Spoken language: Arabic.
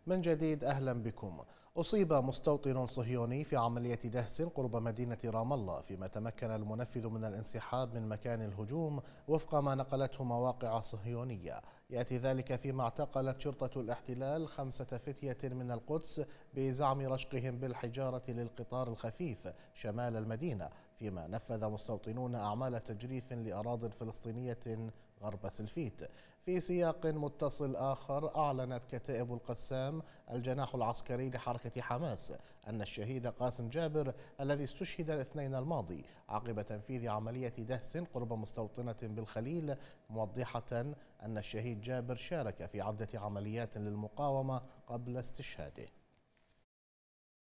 من جديد أهلا بكم. أصيب مستوطن صهيوني في عملية دهس قرب مدينة رام الله، فيما تمكن المنفذ من الانسحاب من مكان الهجوم وفق ما نقلته مواقع صهيونية. يأتي ذلك فيما اعتقلت شرطة الاحتلال 5 فتية من القدس بزعم رشقهم بالحجارة للقطار الخفيف شمال المدينة، فيما نفذ مستوطنون أعمال تجريف لأراضٍ فلسطينية غرب سلفيت. في سياق متصل آخر، أعلنت كتائب القسام الجناح العسكري لحركة حماس أن الشهيد قاسم جابر الذي استشهد الاثنين الماضي عقب تنفيذ عملية دهس قرب مستوطنة بالخليل، موضحة أن الشهيد جابر شارك في عدة عمليات للمقاومة قبل استشهاده.